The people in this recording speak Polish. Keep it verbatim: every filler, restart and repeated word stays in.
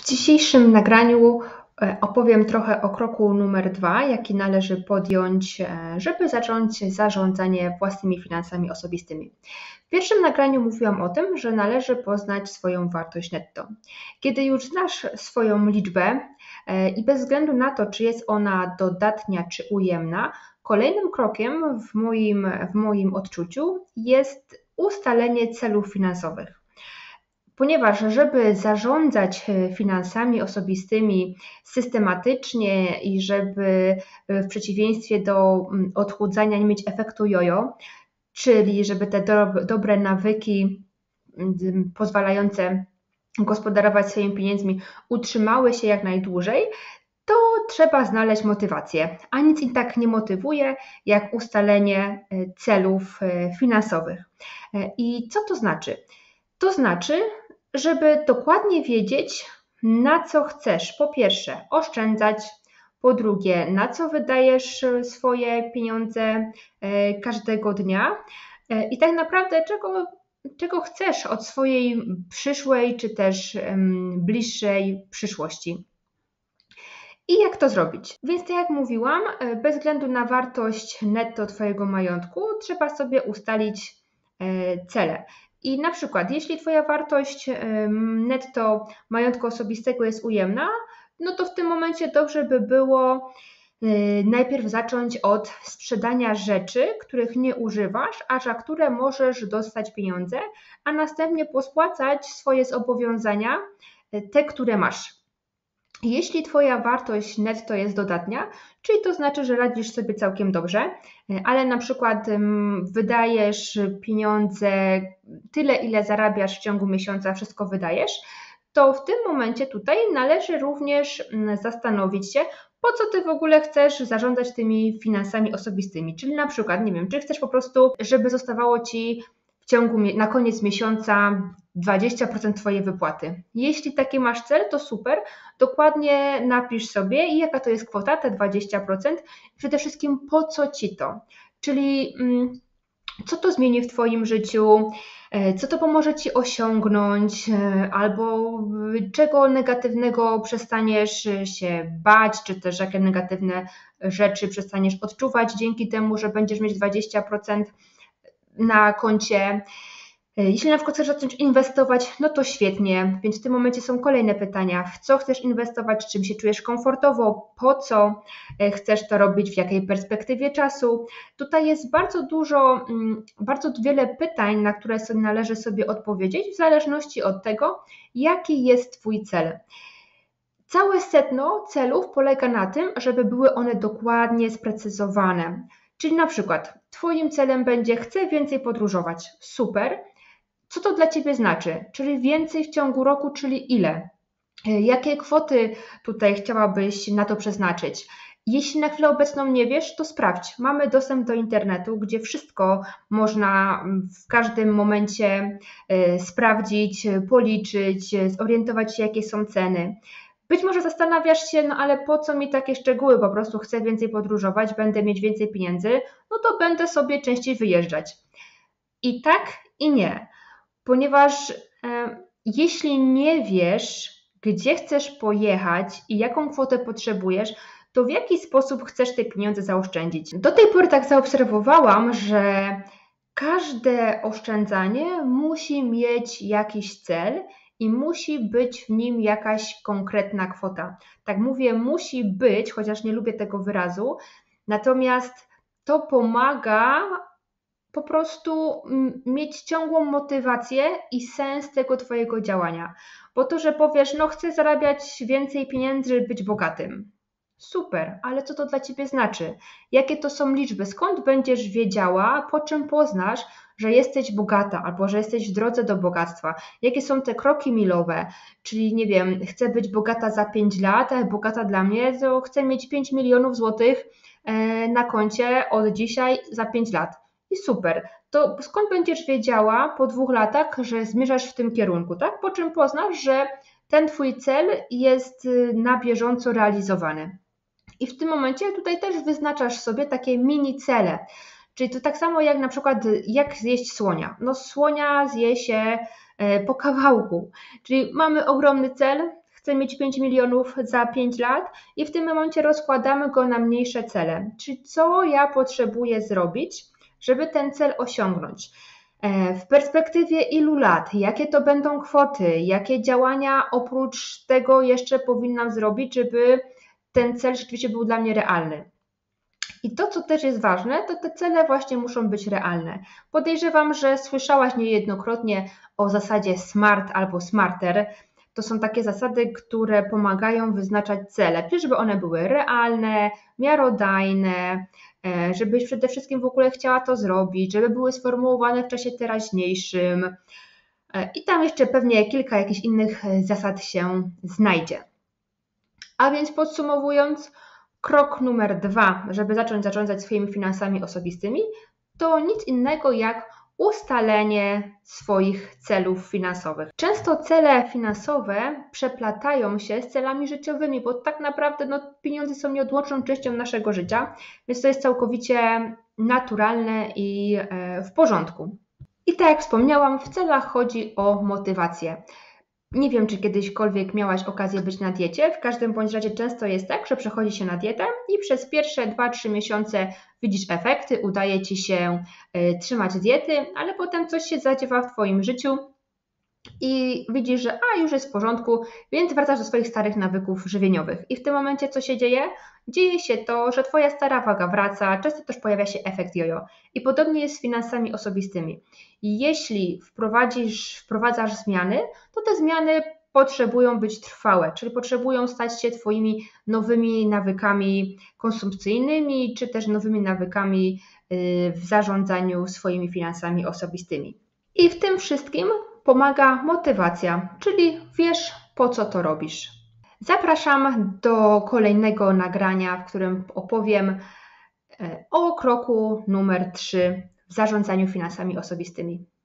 dzisiejszym nagraniu e, opowiem trochę o kroku numer dwa, jaki należy podjąć, e, żeby zacząć zarządzanie własnymi finansami osobistymi. W pierwszym nagraniu mówiłam o tym, że należy poznać swoją wartość netto. Kiedy już znasz swoją liczbę e, i bez względu na to, czy jest ona dodatnia czy ujemna, kolejnym krokiem w moim, w moim odczuciu jest ustalenie celów finansowych. Ponieważ żeby zarządzać finansami osobistymi systematycznie i żeby w przeciwieństwie do odchudzania nie mieć efektu jojo, czyli żeby te do, dobre nawyki pozwalające gospodarować swoimi pieniędzmi utrzymały się jak najdłużej, to trzeba znaleźć motywację, a nic i tak nie motywuje jak ustalenie celów finansowych. I co to znaczy? To znaczy, żeby dokładnie wiedzieć, na co chcesz po pierwsze oszczędzać, po drugie, na co wydajesz swoje pieniądze każdego dnia i tak naprawdę czego, czego chcesz od swojej przyszłej czy też bliższej przyszłości. I jak to zrobić? Więc tak jak mówiłam, bez względu na wartość netto Twojego majątku, trzeba sobie ustalić cele. I na przykład, jeśli Twoja wartość netto majątku osobistego jest ujemna, no to w tym momencie dobrze by było najpierw zacząć od sprzedania rzeczy, których nie używasz, a za które możesz dostać pieniądze, a następnie pospłacać swoje zobowiązania, te, które masz. Jeśli Twoja wartość netto jest dodatnia, czyli to znaczy, że radzisz sobie całkiem dobrze, ale na przykład wydajesz pieniądze tyle, ile zarabiasz w ciągu miesiąca, wszystko wydajesz, to w tym momencie tutaj należy również zastanowić się, po co Ty w ogóle chcesz zarządzać tymi finansami osobistymi. Czyli na przykład, nie wiem, czy chcesz po prostu, żeby zostawało Ci w ciągu, na koniec miesiąca dwadzieścia procent Twojej wypłaty. Jeśli taki masz cel, to super, dokładnie napisz sobie, jaka to jest kwota, te dwadzieścia procent, przede wszystkim po co Ci to, czyli co to zmieni w Twoim życiu, co to pomoże Ci osiągnąć, albo czego negatywnego przestaniesz się bać, czy też jakie negatywne rzeczy przestaniesz odczuwać dzięki temu, że będziesz mieć dwadzieścia procent na koncie. Jeśli na przykład chcesz zacząć inwestować, no to świetnie, więc w tym momencie są kolejne pytania. W co chcesz inwestować, czym się czujesz komfortowo, po co chcesz to robić, w jakiej perspektywie czasu. Tutaj jest bardzo dużo, bardzo wiele pytań, na które sobie należy sobie odpowiedzieć w zależności od tego, jaki jest Twój cel. Całe sedno celów polega na tym, żeby były one dokładnie sprecyzowane. Czyli na przykład Twoim celem będzie chcę więcej podróżować. Super. Co to dla Ciebie znaczy? Czyli więcej w ciągu roku, czyli ile? Jakie kwoty tutaj chciałabyś na to przeznaczyć? Jeśli na chwilę obecną nie wiesz, to sprawdź. Mamy dostęp do internetu, gdzie wszystko można w każdym momencie sprawdzić, policzyć, zorientować się, jakie są ceny. Być może zastanawiasz się, no ale po co mi takie szczegóły, po prostu chcę więcej podróżować, będę mieć więcej pieniędzy, no to będę sobie częściej wyjeżdżać. I tak i nie, ponieważ e, jeśli nie wiesz, gdzie chcesz pojechać i jaką kwotę potrzebujesz, to w jaki sposób chcesz te pieniądze zaoszczędzić. Do tej pory tak zaobserwowałam, że każde oszczędzanie musi mieć jakiś cel i musi być w nim jakaś konkretna kwota. Tak mówię, musi być, chociaż nie lubię tego wyrazu, natomiast to pomaga po prostu mieć ciągłą motywację i sens tego Twojego działania. Bo to, że powiesz, no chcę zarabiać więcej pieniędzy, żeby być bogatym. Super, ale co to dla Ciebie znaczy? Jakie to są liczby? Skąd będziesz wiedziała, po czym poznasz, że jesteś bogata albo że jesteś w drodze do bogactwa? Jakie są te kroki milowe? Czyli nie wiem, chcę być bogata za pięć lat, a bogata dla mnie to chcę mieć pięć milionów złotych na koncie od dzisiaj za pięć lat. I super, to skąd będziesz wiedziała po dwóch latach, że zmierzasz w tym kierunku, tak? Po czym poznasz, że ten Twój cel jest na bieżąco realizowany. I w tym momencie tutaj też wyznaczasz sobie takie mini cele. Czyli to tak samo jak na przykład jak zjeść słonia. No słonia zje się po kawałku. Czyli mamy ogromny cel, chcę mieć pięć milionów za pięć lat i w tym momencie rozkładamy go na mniejsze cele. Czyli co ja potrzebuję zrobić, żeby ten cel osiągnąć? W perspektywie ilu lat, jakie to będą kwoty, jakie działania oprócz tego jeszcze powinnam zrobić, żeby ten cel rzeczywiście był dla mnie realny. I to, co też jest ważne, to te cele właśnie muszą być realne. Podejrzewam, że słyszałaś niejednokrotnie o zasadzie SMART albo SMARTER. To są takie zasady, które pomagają wyznaczać cele, żeby one były realne, miarodajne, żebyś przede wszystkim w ogóle chciała to zrobić, żeby były sformułowane w czasie teraźniejszym. I tam jeszcze pewnie kilka jakichś innych zasad się znajdzie. A więc podsumowując, krok numer dwa, żeby zacząć zarządzać swoimi finansami osobistymi, to nic innego jak ustalenie swoich celów finansowych. Często cele finansowe przeplatają się z celami życiowymi, bo tak naprawdę no, pieniądze są nieodłączną częścią naszego życia, więc to jest całkowicie naturalne i e, w porządku. I tak jak wspomniałam, w celach chodzi o motywację. Nie wiem, czy kiedyśkolwiek miałaś okazję być na diecie, w każdym bądź razie często jest tak, że przechodzi się na dietę i przez pierwsze dwa trzy miesiące widzisz efekty, udaje Ci się y, trzymać diety, ale potem coś się zadziewa w Twoim życiu i widzisz, że a już jest w porządku, więc wracasz do swoich starych nawyków żywieniowych. I w tym momencie co się dzieje? Dzieje się to, że Twoja stara waga wraca, często też pojawia się efekt jojo. I podobnie jest z finansami osobistymi. Jeśli wprowadzisz, wprowadzasz zmiany, to te zmiany potrzebują być trwałe, czyli potrzebują stać się Twoimi nowymi nawykami konsumpcyjnymi, czy też nowymi nawykami w zarządzaniu swoimi finansami osobistymi. I w tym wszystkim pomaga motywacja, czyli wiesz, po co to robisz. Zapraszam do kolejnego nagrania, w którym opowiem o kroku numer trzy w zarządzaniu finansami osobistymi.